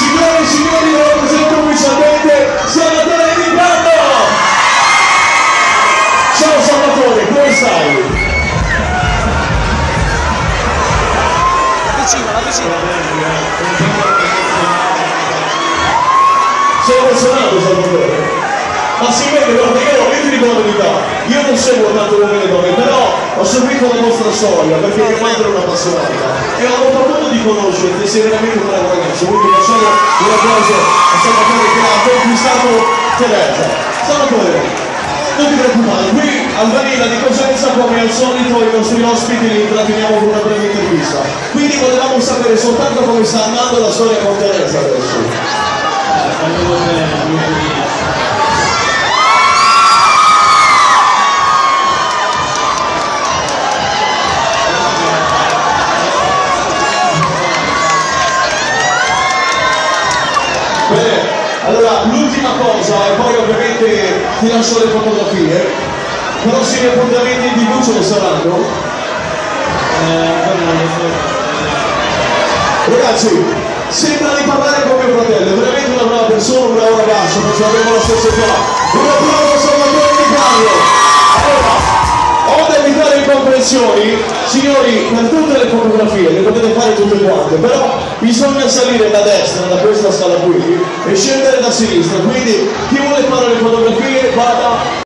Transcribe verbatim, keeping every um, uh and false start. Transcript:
Signore e signori, lo presento ufficialmente Salvatore Di Brando! Ciao Salvatore, come stai? Vicino, vicino. Sei emozionato Salvatore? Ma si vede, guarda, io, io ti dico la verità, io non seguo tanto l'uomo e donne, però ho seguito la vostra storia perché mia madre è un'appassionata e ho avuto modo di conoscerti, sei veramente un bravo ragazzo, quindi lasciamo un applauso a Salvatore che ha conquistato Teresa. Salvatore, non ti preoccupare, qui al Vanilla di Cosenza, come al solito, i nostri ospiti li intratteniamo con una breve intervista. Quindi volevamo sapere soltanto come sta andando la storia con Teresa adesso. Bene, allora l'ultima cosa, e poi ovviamente ti lascio le fotografie, prossimi appuntamenti in tv ce ne saranno? Ragazzi, sembra di parlare con mio fratello, è veramente una brava persona, un bravo ragazzo, non abbiamo la stessa età. Un applauso a Salvatore Di Brando. Allora, ho da evitare incomprensioni, signori, per tutte le fotografie le potete fare tutte quante, però bisogna salire da destra, da questa scala qui, e scendere da sinistra, quindi chi vuole fare le fotografie vada